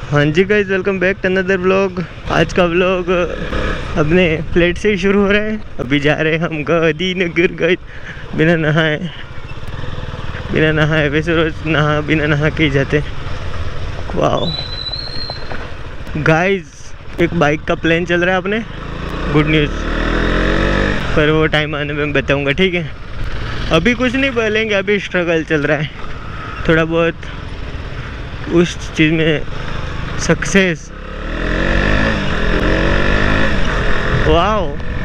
हाँ जी guys, welcome back to another vlog. आज का व्लॉग अपने फ्लैट से ही शुरू हो रहा है। अभी जा रहे हैं हम गांधीनगर गाइस, बिना नहाए वैसे रोज बिना नहा के ही जाते। वाओ गाइस, एक बाइक का प्लान चल रहा है अपने, गुड न्यूज़, पर वो टाइम आने में बताऊंगा, ठीक है। अभी कुछ नहीं बोलेंगे, अभी स्ट्रगल चल रहा है थोड़ा बहुत उस चीज़ में सक्सेस। वाओ,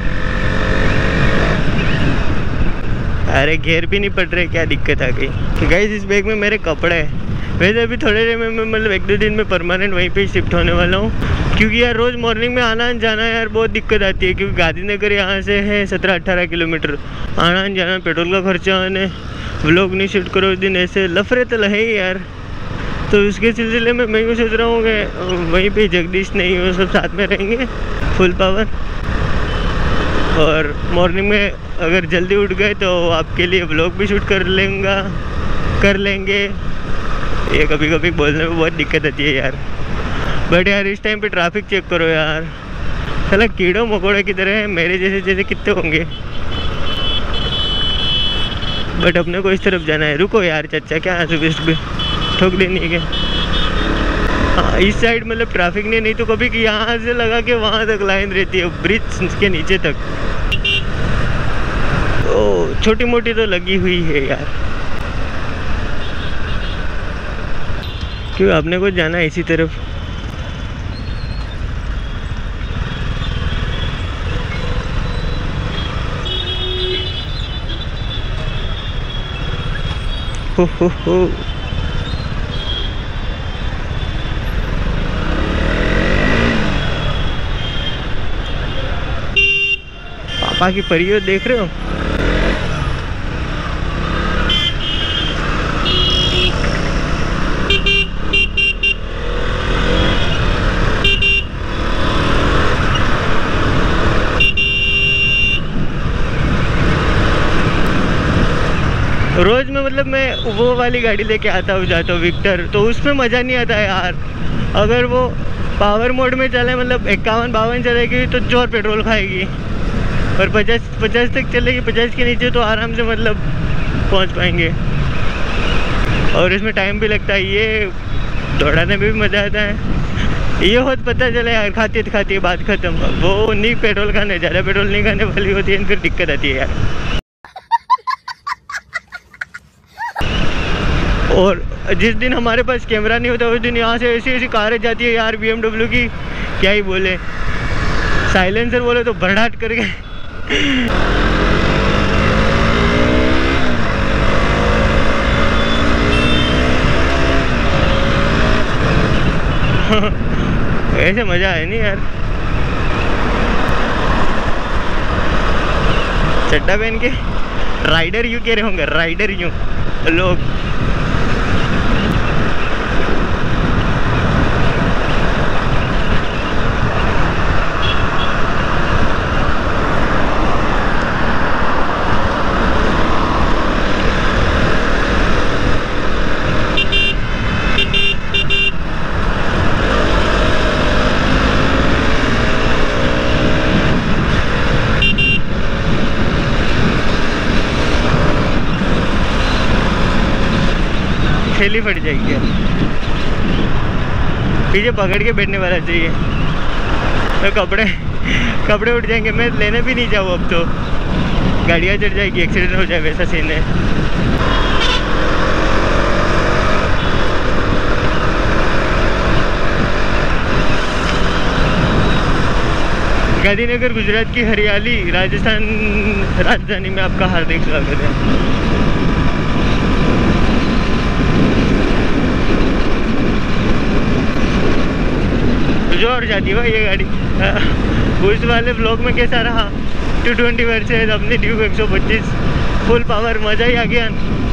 अरे घेर भी नहीं पड़ रहे, क्या दिक्कत आ गई। गाइस इस बैग में मेरे कपड़े हैं। वैसे अभी थोड़े देर में मतलब 1-2 दिन में परमानेंट वहीं पे शिफ्ट होने वाला हूँ, क्योंकि यार रोज़ मॉर्निंग में आना जाना यार बहुत दिक्कत आती है। क्योंकि गांधीनगर यहाँ से है 17-18 किलोमीटर, आना जाना, पेट्रोल का खर्चा आने, व्लॉग नहीं शूट करो उस दिन, ऐसे लफड़े तो है ही यार। तो उसके सिलसिले में मैं भी सोच रहा हूँ कि वहीं पे जगदीश नहीं हो, सब साथ में रहेंगे फुल पावर। और मॉर्निंग में अगर जल्दी उठ गए तो आपके लिए व्लॉग भी शूट कर लेंगे। ये कभी कभी बोलने में बहुत दिक्कत आती है यार, बट यार इस टाइम पे ट्रैफिक चेक करो यार, साला कीड़ों मकोड़े की तरह है, मेरे जैसे कितने होंगे। बट अपने को इस तरफ जाना है। रुको यार चाचा, क्या वेस्ट पे ठोक देनी है क्या? हाँ इस साइड मतलब ट्रैफिक नहीं तो कभी यहाँ से लगा के वहाँ तक लाइन रहती है, ब्रिज के नीचे तक। तो छोटी मोटी तो लगी हुई है यार, क्यों अपने को जाना है इसी तरफ। हो पापा की परियों देख रहे हो? रोज में मतलब मैं वो वाली गाड़ी लेके आता हूँ, जाता हूँ विक्टर, तो उसमें मज़ा नहीं आता है यार। अगर वो पावर मोड में चले, मतलब 51-52 चलेगी तो जोर पेट्रोल खाएगी, और 50 तक चलेगी, 50 के नीचे तो आराम से मतलब पहुँच पाएंगे। और इसमें टाइम भी लगता है, ये दौड़ाने में भी मज़ा आता है। ये बहुत पता चला यार, खाती बात खत्म। वो नहीं पेट्रोल खाने, ज़्यादा पेट्रोल नहीं खाने वाली होती है, फिर दिक्कत आती है यार। और जिस दिन हमारे पास कैमरा नहीं होता उस दिन यहाँ से ऐसी कारें जाती है यार, BMW की क्या ही बोले, साइलेंसर बोले तो भड़ाट करके। ऐसे मज़ा है नहीं यार, चड्डा पहन के राइडर यूँ कह रहे होंगे, राइडर यूँ लोग। थैली फट जाएगी, पीछे पकड़ के बैठने वाला चाहिए, तो कपड़े उठ जाएंगे। मैं लेने भी नहीं जाऊँ अब, तो गाड़ियाँ चढ़ जाएगी, एक्सीडेंट हो जाए, वैसा सीन है। गांधीनगर गुजरात की हरियाली, राजस्थान राजधानी में आपका हार्दिक स्वागत है। जोर जाती है भाई ये गाड़ी। उस वाले व्लॉग में कैसा रहा, 220 वर्सेस अपनी ड्यूक 125 फुल पावर, मज़ा ही आ गया।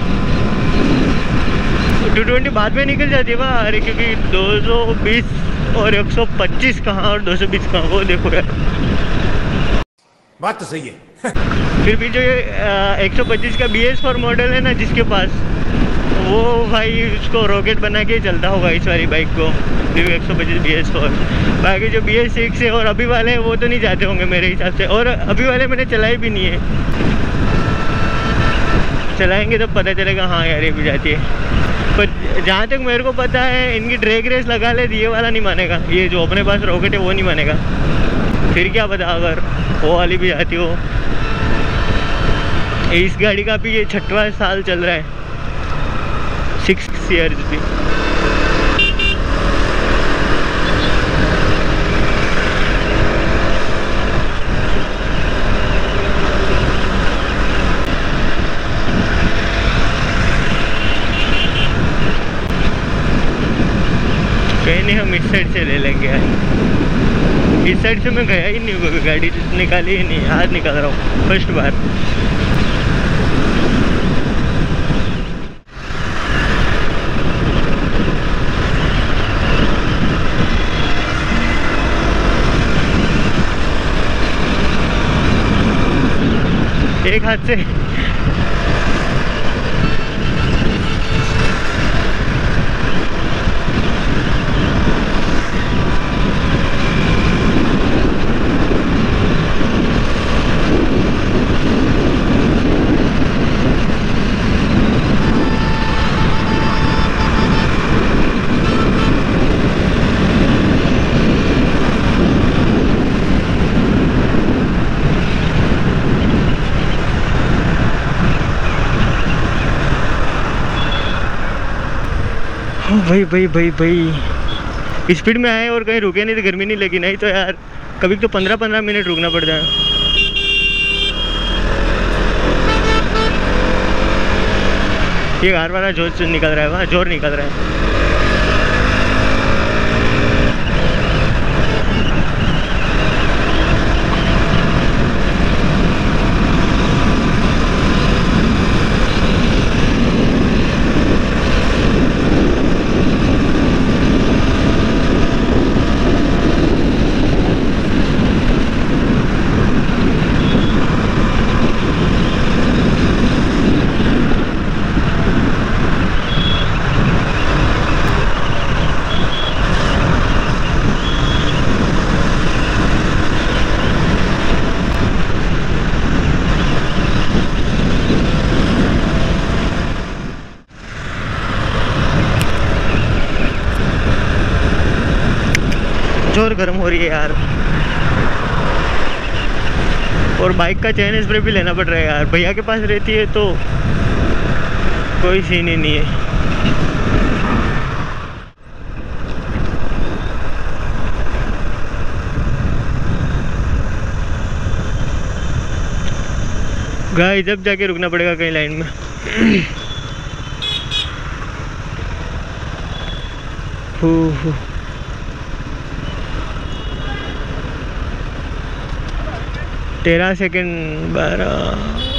220 बाद में निकल जाती है वाह, अरे क्योंकि 220 और 125 कहाँ और 220 कहाँ, वो देखो यार, बात तो सही है। फिर भी जो ये 125 का BS4 मॉडल है ना जिसके पास, वो भाई उसको रॉकेट बना के चलता होगा इस वाली बाइक को, Vivo 125 BS4। बाकी जो BS6 है और अभी वाले वो तो नहीं जाते होंगे मेरे हिसाब से, और अभी वाले मैंने चलाए भी नहीं है। चलाएंगे तो पता चलेगा हाँ यार ये भी जाती है। पर जहाँ तक मेरे को पता है इनकी ड्रैग रेस लगा ले, ये वाला नहीं मानेगा, ये जो अपने पास रॉकेट है वो नहीं मानेगा। फिर क्या पता अगर वो वाली भी जाती हो। इस गाड़ी का भी ये 6वां साल चल रहा है, 6 ईयर्स भी। कहीं नहीं, हम इस साइड से ले लेंगे यार। इस साइड से मैं गया ही नहीं, कभी गाड़ी निकाली ही नहीं, आज निकाल रहा हूँ फर्स्ट बार। एक हाथ से भाई स्पीड में आए और कहीं रुके नहीं तो गर्मी नहीं लगी, नहीं तो यार कभी तो 15-15 मिनट रुकना पड़ता है। ये कार वाला जोर निकल रहा है, वहाँ जोर निकल रहा है। जोर गर्म हो रही है यार, और बाइक का चेन स्प्रे भी लेना पड़ रहा है यार। भैया के पास रहती है तो कोई सीन ही नहीं है। गाइस जब जाके रुकना पड़ेगा कहीं लाइन में। Who 13 second 12